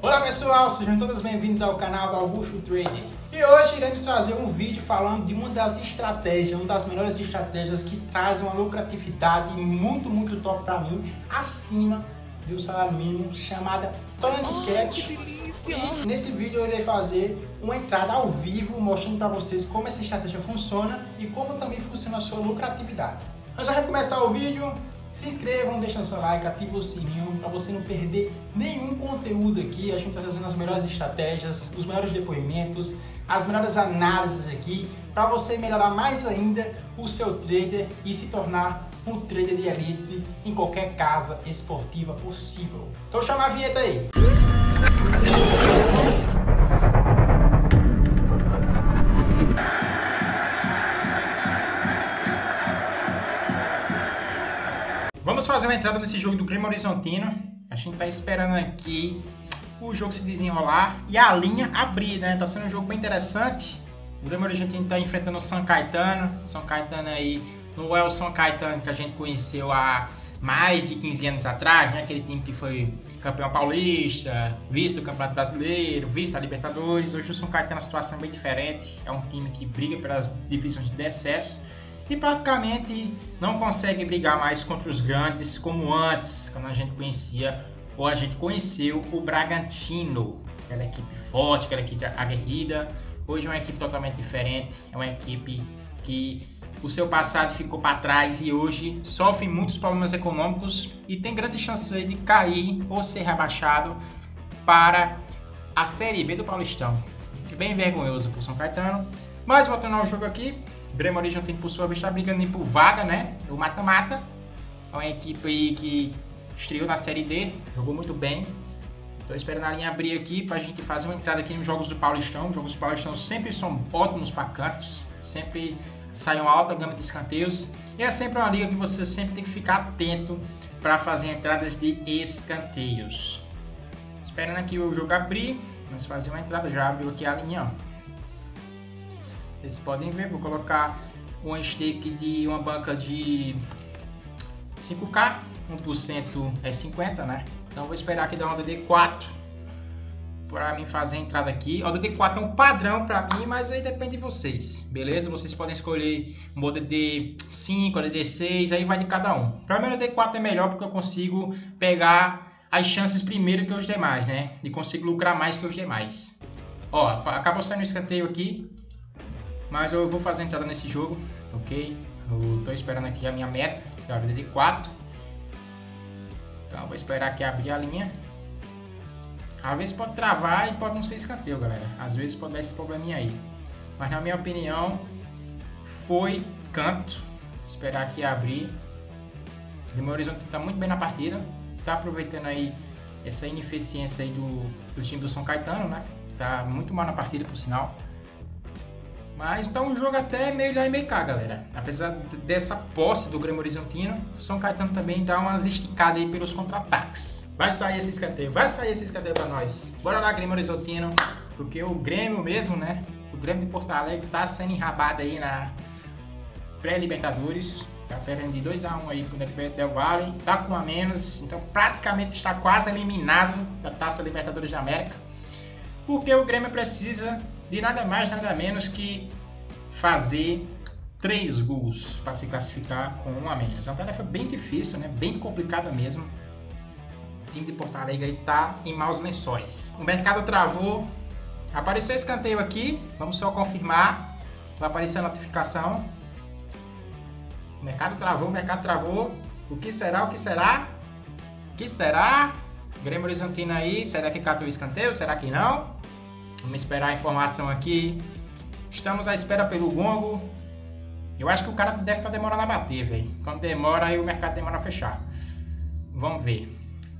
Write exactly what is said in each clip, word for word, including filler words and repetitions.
Olá pessoal, sejam todos bem-vindos ao canal do Augusto Trader. E hoje iremos fazer um vídeo falando de uma das estratégias, uma das melhores estratégias que traz uma lucratividade muito, muito top para mim, acima do salário mínimo, chamada Tony Cat. E nesse vídeo eu irei fazer uma entrada ao vivo, mostrando para vocês como essa estratégia funciona e como também funciona a sua lucratividade. Antes de começar o vídeo, se inscrevam, deixem seu like, ativem o sininho para você não perder nenhum conteúdo aqui. A gente está trazendo as melhores estratégias, os melhores depoimentos, as melhores análises aqui para você melhorar mais ainda o seu trader e se tornar um trader de elite em qualquer casa esportiva possível. Então chama a vinheta aí! Vamos fazer uma entrada nesse jogo do Grêmio Horizontino. A gente tá esperando aqui o jogo se desenrolar e a linha abrir, né? Tá sendo um jogo bem interessante. O Grêmio Horizontino tá enfrentando o São Caetano. São Caetano aí, não é o São Caetano que a gente conheceu há mais de quinze anos atrás, né? Aquele time que foi campeão paulista, vice do Campeonato Brasileiro, vice da Libertadores. Hoje o São Caetano a situação é bem diferente. É um time que briga pelas divisões de acesso e praticamente não consegue brigar mais contra os grandes como antes, quando a gente conhecia ou a gente conheceu o Bragantino, aquela equipe forte, aquela equipe aguerrida. Hoje é uma equipe totalmente diferente, é uma equipe que o seu passado ficou para trás e hoje sofre muitos problemas econômicos e tem grandes chances aí de cair ou ser rebaixado para a Série B do Paulistão. Bem vergonhoso para o São Caetano, mas voltando ao jogo aqui, o Grêmio Horizontino, por sua vez, está brigando por vaga, né? O mata-mata. É uma equipe aí que estreou na Série D, jogou muito bem. Estou esperando a linha abrir aqui para a gente fazer uma entrada aqui nos Jogos do Paulistão. Os Jogos do Paulistão sempre são ótimos para cantos, sempre saem uma alta gama de escanteios. E é sempre uma liga que você sempre tem que ficar atento para fazer entradas de escanteios. Esperando aqui o jogo abrir, vamos fazer uma entrada. Já abriu aqui a linha, ó. Vocês podem ver, vou colocar um stake de uma banca de cinco K, um por cento é cinquenta, né? Então vou esperar aqui dar uma D D quatro para mim fazer a entrada aqui. O D D quatro é um padrão para mim, mas aí depende de vocês, beleza? Vocês podem escolher um D D cinco, D D seis, aí vai de cada um. Para mim o D D quatro é melhor porque eu consigo pegar as chances primeiro que os demais, né? E consigo lucrar mais que os demais. Ó, acabou saindo o escanteio aqui. Mas eu vou fazer a entrada nesse jogo, ok? Eu tô esperando aqui a minha meta, que é o D D quatro. Então eu vou esperar aqui abrir a linha. Às vezes pode travar e pode não ser escanteio, galera. Às vezes pode dar esse probleminha aí. Mas na minha opinião, foi canto. Vou esperar aqui abrir. O meu horizonte tá muito bem na partida. Tá aproveitando aí essa ineficiência aí do, do time do São Caetano, né? Tá muito mal na partida, por sinal. Mas tá um jogo até meio lá e meio cá, galera. Apesar dessa posse do Grêmio Horizontino, o São Caetano também dá umas esticadas aí pelos contra-ataques. Vai sair esse escanteio, vai sair esse escanteio pra nós. Bora lá, Grêmio Horizontino, porque o Grêmio mesmo, né? O Grêmio de Porto Alegre tá sendo enrabado aí na pré-Libertadores. Tá perdendo de dois a um aí pro Independente Del Valle. Tá com um a menos, então praticamente está quase eliminado da Taça Libertadores da América. Porque o Grêmio precisa de nada mais, nada menos que fazer três gols para se classificar com um a menos. É uma tarefa bem difícil, né? Bem complicada mesmo. O time de Porto Alegre está em maus lençóis. O mercado travou. Apareceu escanteio aqui. Vamos só confirmar. Vai aparecer a notificação. O mercado travou, o mercado travou. O que será? O que será? O que será? Grêmio Horizontino aí. Será que catou o escanteio? Será que não? Vamos esperar a informação aqui. Estamos à espera pelo gongo. Eu acho que o cara deve estar demorando a bater, velho. Quando demora, aí o mercado demora a fechar. Vamos ver.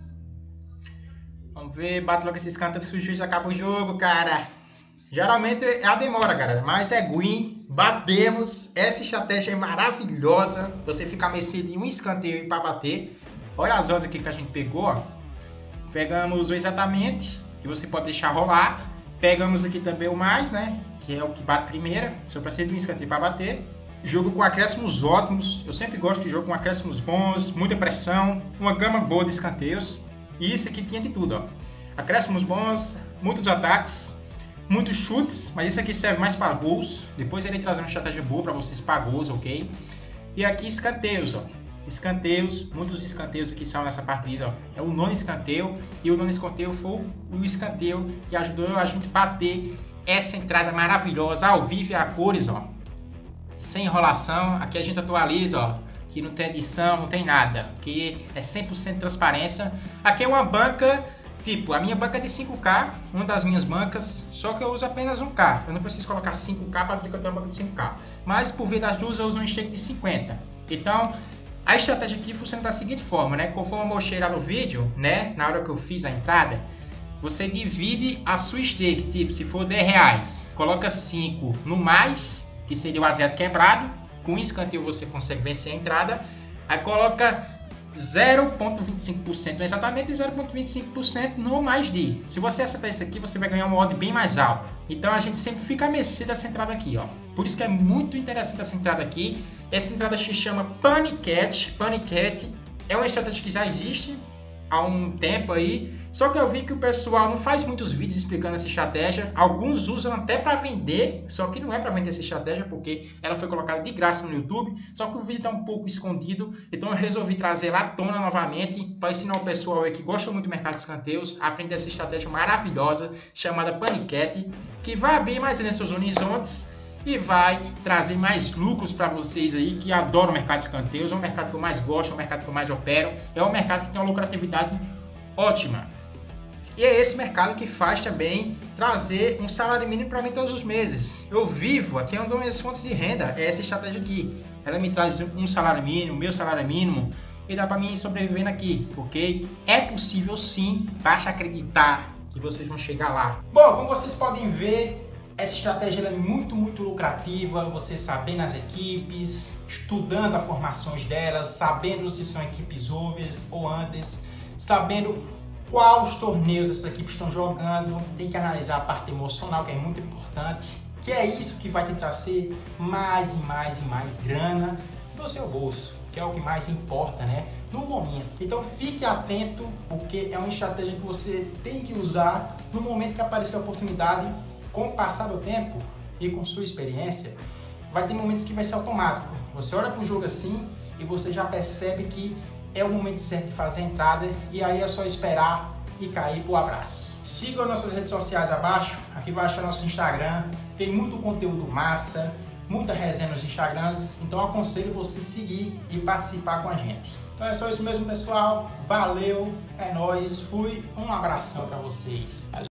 Vamos ver. Bate logo esses cantos que o juiz acaba o jogo, cara. Geralmente é a demora, galera. Mas é win. Batemos. Essa estratégia é maravilhosa. Você fica mercê de um escanteio para bater. Olha as horas aqui que a gente pegou, ó. Pegamos o exatamente, que você pode deixar rolar. Pegamos aqui também o mais, né? Que é o que bate primeira. Só precisa de um escanteio para bater. Jogo com acréscimos ótimos. Eu sempre gosto de jogo com acréscimos bons, muita pressão, uma gama boa de escanteios. E isso aqui tinha de tudo, ó. Acréscimos bons, muitos ataques, muitos chutes, mas isso aqui serve mais para gols. Depois ele trazer uma estratégia boa para vocês para gols, ok? E aqui escanteios, ó. Escanteios, muitos escanteios aqui são nessa partida, ó. É o nono escanteio, e o nono escanteio foi o escanteio que ajudou a gente a bater essa entrada maravilhosa, ao vivo e a cores, ó. Sem enrolação, aqui a gente atualiza, ó. Aqui não tem edição, não tem nada, aqui é cem por cento transparência. Aqui é uma banca, tipo, a minha banca é de cinco K, uma das minhas bancas, só que eu uso apenas um K. Eu não preciso colocar cinco K para dizer que eu tenho uma banca de cinco K, mas por via das duas eu uso um stake de cinquenta. Então, a estratégia aqui funciona da seguinte forma, né? Conforme eu mostrei lá no vídeo, né? Na hora que eu fiz a entrada, você divide a sua stake, tipo, se for dez reais, coloca cinco no mais, que seria o azedo quebrado, com escanteio você consegue vencer a entrada, aí coloca zero vírgula vinte e cinco por cento, exatamente zero vírgula vinte e cinco por cento no mais de. Se você acertar isso aqui, você vai ganhar uma odd bem mais alta. Então a gente sempre fica a mercê dessa entrada aqui, ó. Por isso que é muito interessante essa entrada aqui. Essa entrada se chama Panicat. Panicat é uma estratégia que já existe há um tempo aí, só que eu vi que o pessoal não faz muitos vídeos explicando essa estratégia. Alguns usam até para vender, só que não é para vender essa estratégia porque ela foi colocada de graça no YouTube, só que o vídeo está um pouco escondido, então eu resolvi trazer lá à tona novamente para ensinar o pessoal aí que gosta muito do mercado de escanteios a aprender essa estratégia maravilhosa chamada Panicat, que vai abrir mais ainda seus horizontes e vai trazer mais lucros para vocês aí que adoram o mercado de escanteios. É um mercado que eu mais gosto, é um mercado que eu mais opero, é um mercado que tem uma lucratividade ótima. E é esse mercado que faz também trazer um salário mínimo para mim todos os meses. Eu vivo, aqui é uma das minhas fontes de renda, é essa estratégia aqui. Ela me traz um salário mínimo, meu salário mínimo, e dá para mim sobrevivendo aqui, porque é possível sim, basta acreditar que vocês vão chegar lá. Bom, como vocês podem ver, essa estratégia é muito, muito lucrativa, você sabendo as equipes, estudando as formações delas, sabendo se são equipes overs ou unders, sabendo quais torneios essas equipes estão jogando, tem que analisar a parte emocional, que é muito importante, que é isso que vai te trazer mais e mais e mais grana do seu bolso, que é o que mais importa, né, no momento. Então fique atento, porque é uma estratégia que você tem que usar no momento que aparecer a oportunidade. Com o passar do tempo e com sua experiência, vai ter momentos que vai ser automático. Você olha para o jogo assim e você já percebe que é o momento certo de fazer a entrada, e aí é só esperar e cair pro abraço. Siga nossas redes sociais abaixo, aqui vai achar nosso Instagram, tem muito conteúdo massa, muita resenha nos Instagrams, então eu aconselho você seguir e participar com a gente. Então é só isso mesmo, pessoal, valeu, é nóis, fui, um abração para vocês.